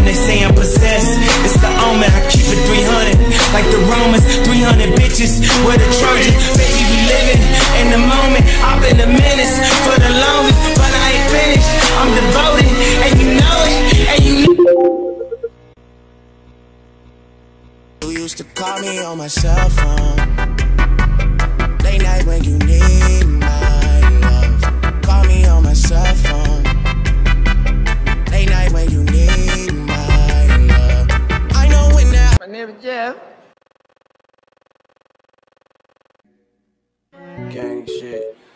them, they say I'm possessed. It's the omen, I keep it 300. Like the Romans, 300 bitches, we're the Trojans. Baby, we living in the moment. I've been a menace for the longest, but I ain't finished. I'm devoted, and you know it, and you know. You used to call me on my cell phone, late night when you need my love. Call me on my cell phone, late night when you need my love. I know when that. My name is Jeff. Gang shit.